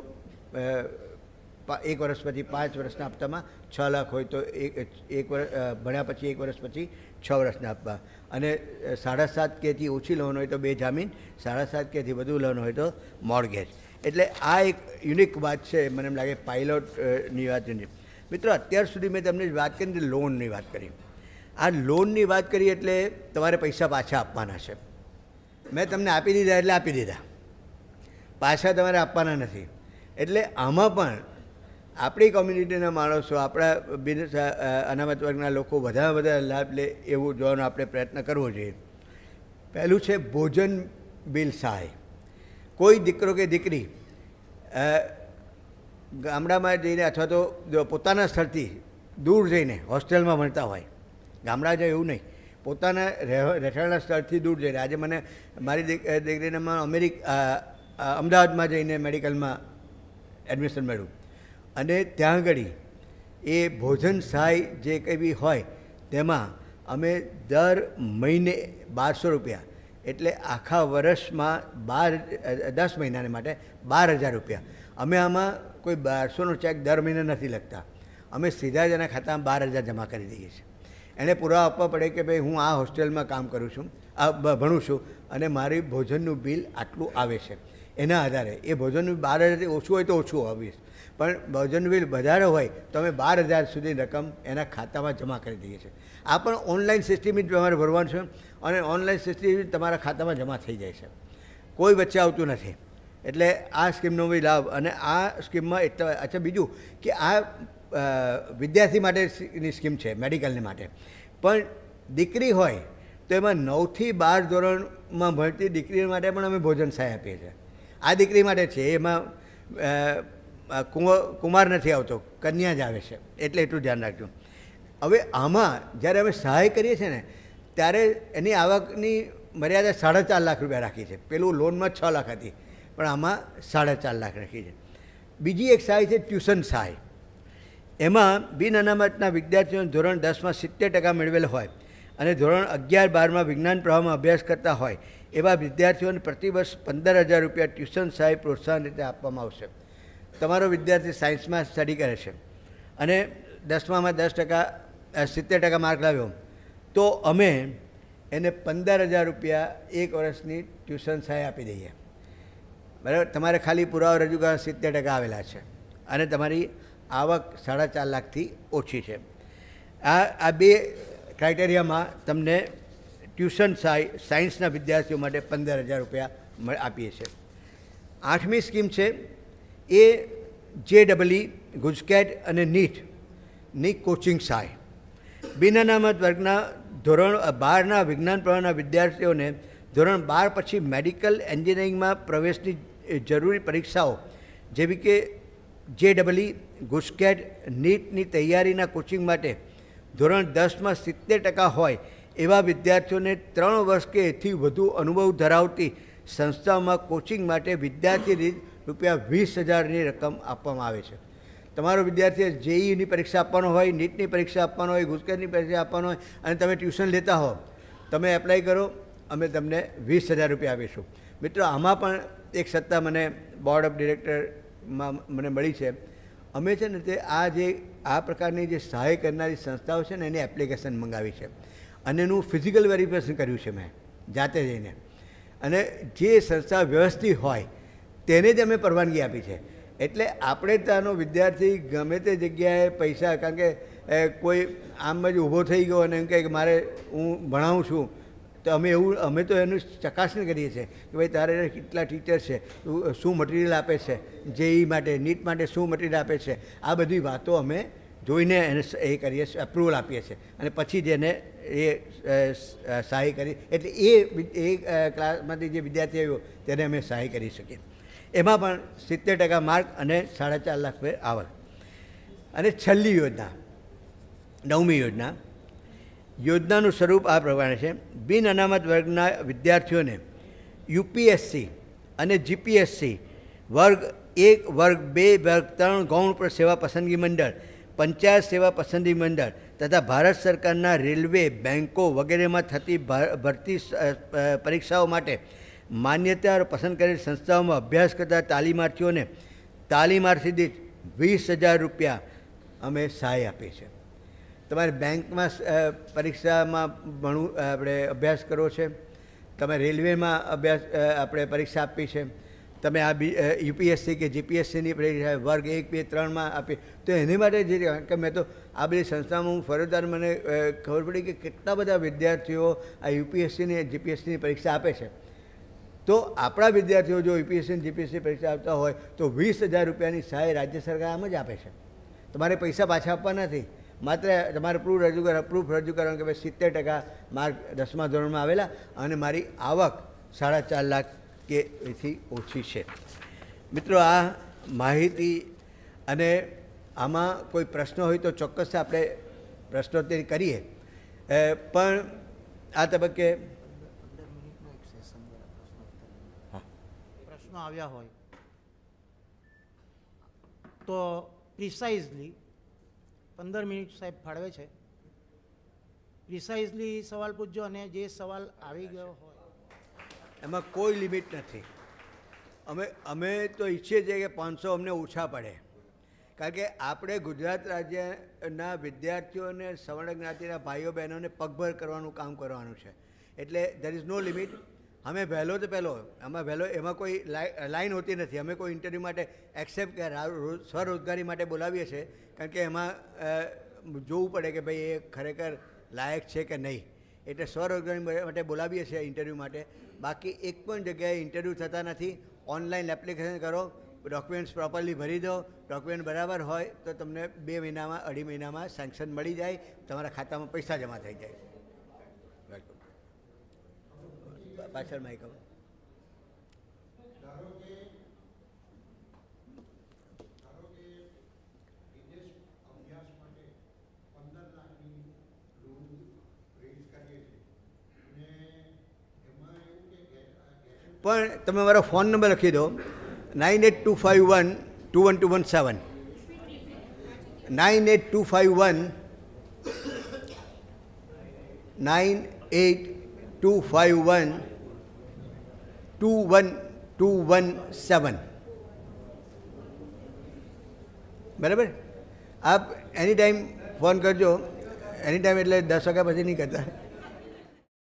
એક વર્ષ પછી પાંચ વર્ષના હપ્તામાં, છ લાખ હોય તો એક એક વર્ષ ભણ્યા પછી એક વર્ષ પછી છ વર્ષના આપવા. અને સાડા સાત કેથી ઓછી લોન હોય તો બે જામીન, સાડા સાત કેથી વધુ લોન હોય તો મોર્ગેજ. એટલે આ એક યુનિક વાત છે મને એમ લાગે પાયલોટની વાતની. મિત્રો, અત્યાર સુધી મેં તમને વાત કરીને લોનની વાત કરી. આ લોનની વાત કરી એટલે તમારે પૈસા પાછા આપવાના છે. મેં તમને આપી દીધા એટલે આપી દીધા, પાછા તમારે આપવાના નથી. એટલે આમાં પણ આપણી કોમ્યુનિટીના માણસો, આપણા બિન અનામત વર્ગના લોકો વધારે વધારે લાભ લે એવું જોવાનો આપણે પ્રયત્ન કરવો જોઈએ. પહેલું છે ભોજન બિલ સહાય. કોઈ દીકરો કે દીકરી ગામડામાં જઈને અથવા તો પોતાના સ્થળથી દૂર જઈને હોસ્ટેલમાં ભણતા હોય, ગામડા જાય એવું નહીં, પોતાના રહેઠાણના સ્થળથી દૂર જઈને, આજે મને મારી દીકરીને અમેરિકા અમદાવાદમાં જઈને મેડિકલમાં એડમિશન મળ્યું અને ત્યાં આગળ એ ભોજન સહાય જે કંઈ બી હોય તેમાં અમે દર મહિને બારસો રૂપિયા, એટલે આખા વર્ષમાં બાર દસ મહિનાને માટે બાર હજાર રૂપિયા અમે આમાં કોઈ બારસોનો ચેક દર મહિને નથી લખતા. અમે સીધા જ એના ખાતામાં બાર હજાર જમા કરી દઈએ છીએ. એને પુરાવા આપવા પડે કે ભાઈ હું આ હોસ્ટેલમાં કામ કરું છું, આ ભણું છું અને મારી ભોજનનું બિલ આટલું આવે છે. એના આધારે એ ભોજન બિલ બાર હજારથી ઓછું હોય તો ઓછું ઓબ્વિયસ, પણ ભોજન બિલ વધારે હોય તો અમે બાર હજાર સુધી રકમ એના ખાતામાં જમા કરી દઈએ છીએ. આ પણ ઓનલાઈન સિસ્ટમ જ તમારે ભરવાનું છે અને ઓનલાઈન સિસ્ટમ તમારા ખાતામાં જમા થઈ જાય છે, કોઈ વચ્ચે આવતું નથી. એટલે આ સ્કીમનો બી લાભ. અને આ સ્કીમમાં એટલા અચ્છા બીજું કે આ વિદ્યાર્થી માટેની સ્કીમ છે મેડિકલને માટે, પણ દીકરી હોય તો એમાં નવથી બાર ધોરણમાં ભણતી દીકરીઓ માટે પણ અમે ભોજન સહાય આપીએ છીએ. આ દીકરી માટે છે, એમાં કુમાર નથી આવતો, કન્યા જ આવે છે, એટલે એટલું ધ્યાન રાખજો. હવે આમાં જ્યારે અમે સહાય કરીએ છીએ ને ત્યારે એની આવકની મર્યાદા સાડા ચાર લાખ રૂપિયા રાખી છે. પેલું લોનમાં છ લાખ હતી, પણ આમાં સાડા ચાર લાખ રાખી છે. બીજી એક સહાય છે ટ્યુશન સહાય. એમાં બિન અનામતના વિદ્યાર્થીઓ ધોરણ દસમાં સિત્તેર ટકા મેળવેલ હોય અને ધોરણ અગિયાર બારમાં વિજ્ઞાન પ્રવાહમાં અભ્યાસ કરતા હોય એવા વિદ્યાર્થીઓને પ્રતિવર્ષ પંદર હજાર રૂપિયા ટ્યુશન સહાય પ્રોત્સાહન રીતે આપવામાં આવશે. તમારો વિદ્યાર્થી સાયન્સમાં સ્ટડી કરે છે અને દસમામાં દસ ટકા સિત્તેર ટકા માર્ક લાવ્યો તો અમે એને પંદર હજાર રૂપિયા એક વર્ષની ટ્યુશન સહાય આપી દઈએ. બરાબર, તમારે ખાલી પુરાવો રજૂ કરવા સિત્તેર ટકા આવેલા છે અને તમારી આવક સાડા ચાર લાખથી ઓછી છે. આ આ બે ક્રાઇટેરિયામાં તમને ટ્યુશન સહાય સાયન્સના વિદ્યાર્થીઓ માટે પંદર હજાર રૂપિયા આપીએ છીએ. આઠમી સ્કીમ છે એ જે ડબલઈ, ગુજકેટ અને નીટની કોચિંગ સહાય. બિન અનામત વર્ગના ધોરણ બારના વિજ્ઞાન પ્રવાહના વિદ્યાર્થીઓને ધોરણ બાર પછી મેડિકલ એન્જિનિયરિંગમાં પ્રવેશની જરૂરી પરીક્ષાઓ જેવી કે જે ડબલઈ, ગુજકેટ, નીટની તૈયારીના કોચિંગ માટે ધોરણ દસમાં સિત્તેર ટકા હોય એવા વિદ્યાર્થીઓને ત્રણ વર્ષ કે એથી વધુ અનુભવ ધરાવતી સંસ્થાઓમાં કોચિંગ માટે વિદ્યાર્થી દીઠ રૂપિયા વીસ હજારની રકમ આપવામાં આવે છે. તમારો વિદ્યાર્થીએ જેઈની પરીક્ષા આપવાનો હોય, નીટની પરીક્ષા આપવાનો હોય, ગુજકેટની પરીક્ષા આપવાનો હોય અને તમે ટ્યુશન લેતા હો, તમે એપ્લાય કરો, અમે તમને વીસ હજાર રૂપિયા આપીશું. મિત્રો, આમાં પણ એક સત્તા મને બોર્ડ ઓફ ડિરેક્ટરમાં મને મળી છે. અમે છે ને તે આ જે આ પ્રકારની જે સહાય કરનારી સંસ્થાઓ છે ને એની એપ્લિકેશન મંગાવી છે અને એનું ફિઝિકલ વેરિફિકેશન કર્યું છે મેં જાતે જઈને. અને જે સંસ્થા વ્યવસ્થિત હોય તેને જ અમે પરવાનગી આપી છે. એટલે આપણે ત્યાંનો વિદ્યાર્થી ગમે તે જગ્યાએ પૈસા, કારણ કે કોઈ આમ જ ઊભો થઈ ગયો અને એમ કહે કે મારે હું ભણાવું છું, તો અમે એવું અમે તો એનું ચકાસણી કરીએ છીએ કે ભાઈ તારે કેટલા ટીચર છે, શું મટીરિયલ આપે છે, જેઈ માટે, નીટ માટે શું મટીરિયલ આપે છે, આ બધી વાતો અમે જોઈને એને એ કરીએ છીએ, અપ્રુવલ આપીએ છીએ અને પછી જ એને એ સહાય કરી. એટલે એ એ ક્લાસમાંથી જે વિદ્યાર્થી આવ્યો તેને અમે સહાય કરી શકીએ. એમાં પણ સિત્તેર ટકા માર્ક અને સાડા ચાર લાખ રૂપિયા આવક. અને છેલ્લી યોજના, નવમી યોજના, યોજનાનું સ્વરૂપ આ પ્રમાણે છે. બિન અનામત વર્ગના વિદ્યાર્થીઓને યુપીએસસી અને જીપીએસસી વર્ગ એક, વર્ગ બે, વર્ગ ત્રણ ગૌણ સેવા પસંદગી મંડળ, પંચાયત સેવા પસંદગી મંડળ તથા ભારત સરકારના રેલવે, બેન્કો વગેરેમાં થતી ભરતી પરીક્ષાઓ માટે માન્યતા પસંદ કરેલી સંસ્થાઓમાં અભ્યાસ કરતા તાલીમાર્થીઓને તાલીમાર્થી દીઠ વીસ હજાર રૂપિયા અમે સહાય આપીએ છીએ. તમારે બેંકમાં પરીક્ષામાં ભણવું આપણે અભ્યાસ કરવો છે, તમે રેલવેમાં અભ્યાસ આપણે પરીક્ષા આપી છે, તમે આ બી યુપીએસસી કે જીપીએસસીની પરીક્ષા વર્ગ એક, બે, ત્રણમાં આપી, તો એની માટે જે કે મેં તો આ બધી સંસ્થામાં હું ફરજદાર મને ખબર પડી કે કેટલા બધા વિદ્યાર્થીઓ આ યુપીએસસીની જીપીએસસીની પરીક્ષા આપે છે. તો આપણા વિદ્યાર્થીઓ જો યુપીએસસી જીપીએસસી પરીક્ષા આપતા હોય તો વીસ હજાર રૂપિયાની સહાય રાજ્ય સરકાર આમ જ આપે છે. તમારે પૈસા પાછા આપવા નથી, માત્ર તમારે પ્રૂફ રજૂ કરવા પ્રૂફ રજૂ કરવાનું કે ભાઈ સિત્તેર ટકા માર્ક દસમા ધોરણમાં આવેલા અને મારી આવક સાડા ચાર લાખ કે એથી ઓછી છે. મિત્રો, આ માહિતી અને આમાં કોઈ પ્રશ્નો હોય તો ચોક્કસ આપણે પ્રશ્નોત્તરી કરીએ, પણ આ તબક્કે પ્રશ્નો આવ્યા હોય તો પ્રિસાઇઝલી પંદર મિનિટ સાહેબ ફાળવે છે. પ્રિસાઇઝલી સવાલ પૂછજો અને જે સવાલ આવી ગયો હોય એમાં કોઈ લિમિટ નથી. અમે અમે તો ઈચ્છીએ છીએ કે પાંચસો અમને ઓછા પડે, કારણ કે આપણે ગુજરાત રાજ્યના વિદ્યાર્થીઓને સવર્ણ જ્ઞાતિના ભાઈઓ બહેનોને પગભર કરવાનું કામ કરવાનું છે. એટલે દેર ઇઝ નો લિમિટ. અમે પહેલો તો પહેલો આમાં પહેલો એમાં કોઈ લાઈન હોતી નથી. અમે કોઈ ઇન્ટરવ્યૂ માટે એક્સેપ્ટ કે સ્વરોજગારી માટે બોલાવીએ છીએ, કારણ કે એમાં જોવું પડે કે ભાઈ એ ખરેખર લાયક છે કે નહીં. એટલે સ્વરોજગારી માટે બોલાવીએ છીએ ઇન્ટરવ્યૂ માટે. બાકી એક પણ જગ્યાએ ઇન્ટરવ્યૂ થતા નથી. ઓનલાઈન એપ્લિકેશન કરો, ડોક્યુમેન્ટ્સ પ્રોપરલી ભરી દો, ડોક્યુમેન્ટ બરાબર હોય તો તમને બે મહિનામાં અઢી મહિનામાં સેન્કશન મળી જાય, તમારા ખાતામાં પૈસા જમા થઈ જાય. વેલકમ. પાછળ માઇક આવો. પણ તમે મારો ફોન નંબર લખી દો, nine eight two five one two one two one seven nine eight two five one nine eight two five one two one two one seven. બરાબર. આપ એની ટાઈમ ફોન કરજો. એની ટાઈમ એટલે દસ વાગ્યા પછી નહીં કરતા.